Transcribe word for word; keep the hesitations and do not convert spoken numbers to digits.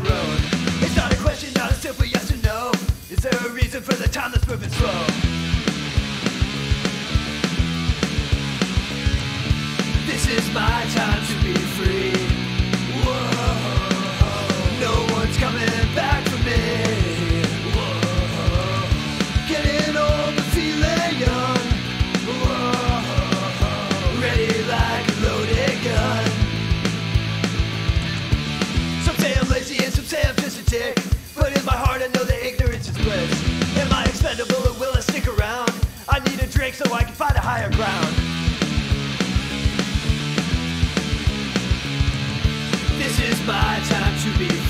the road. It's not a question, not a simple yes or no. Is there a reason for the time that's moving slow? This is my time to be free. Whoa, no one's coming back for me. Whoa, getting old but feeling young. Whoa, ready like a loaded gun. Some say I'm lazy and some say I'm just a dick, but in my heart I know that ignorance is bliss. Am I expendable or will I stick around? I need a drink so I can find a higher ground. This is my time to be